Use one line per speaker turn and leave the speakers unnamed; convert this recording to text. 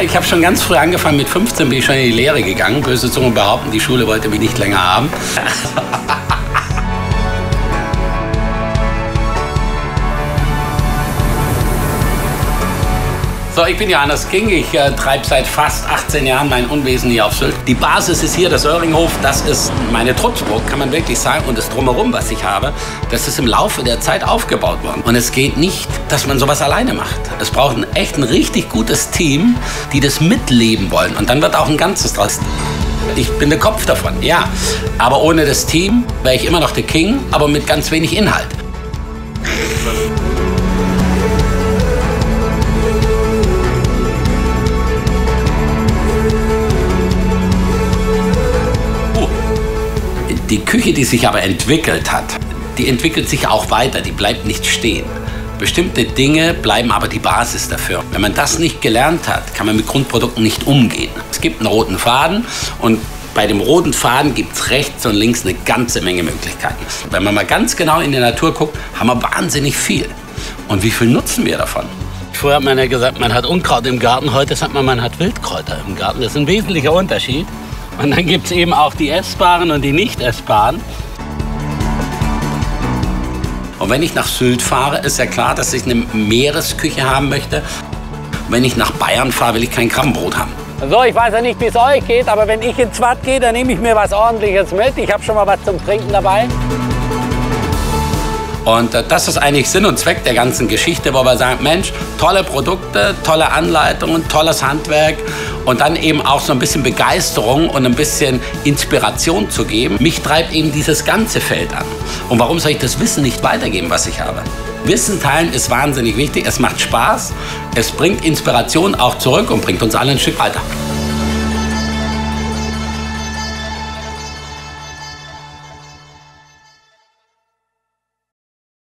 Ich habe schon ganz früh angefangen, mit 15 bin ich schon in die Lehre gegangen. Böse Zungen behaupten, die Schule wollte mich nicht länger haben. So, ich bin Johannes King. Ich treibe seit fast 18 Jahren mein Unwesen hier auf Sylt. Die Basis ist hier, das Oerringhof. Das ist meine Trutzburg, kann man wirklich sagen. Und das Drumherum, was ich habe, das ist im Laufe der Zeit aufgebaut worden. Und es geht nicht, dass man sowas alleine macht. Es braucht ein richtig gutes Team, die das mitleben wollen. Und dann wird auch ein Ganzes draus. Ich bin der Kopf davon, ja. Aber ohne das Team wäre ich immer noch der King, aber mit ganz wenig Inhalt. Die Küche, die sich aber entwickelt hat, die entwickelt sich auch weiter, die bleibt nicht stehen. Bestimmte Dinge bleiben aber die Basis dafür. Wenn man das nicht gelernt hat, kann man mit Grundprodukten nicht umgehen. Es gibt einen roten Faden und bei dem roten Faden gibt es rechts und links eine ganze Menge Möglichkeiten. Wenn man mal ganz genau in die Natur guckt, haben wir wahnsinnig viel. Und wie viel nutzen wir davon? Früher hat man ja gesagt, man hat Unkraut im Garten, heute sagt man hat Wildkräuter im Garten. Das ist ein wesentlicher Unterschied. Und dann gibt es eben auch die essbaren und die nicht essbaren. Und wenn ich nach Sylt fahre, ist ja klar, dass ich eine Meeresküche haben möchte. Wenn ich nach Bayern fahre, will ich kein Krabbenbrot haben.
So, ich weiß ja nicht, wie es euch geht, aber wenn ich ins Watt gehe, dann nehme ich mir was Ordentliches mit. Ich habe schon mal was zum Trinken dabei.
Und das ist eigentlich Sinn und Zweck der ganzen Geschichte, wo wir sagen, Mensch, tolle Produkte, tolle Anleitungen, tolles Handwerk und dann eben auch so ein bisschen Begeisterung und ein bisschen Inspiration zu geben. Mich treibt eben dieses ganze Feld an. Und warum soll ich das Wissen nicht weitergeben, was ich habe? Wissen teilen ist wahnsinnig wichtig, es macht Spaß, es bringt Inspiration auch zurück und bringt uns alle ein Stück weiter.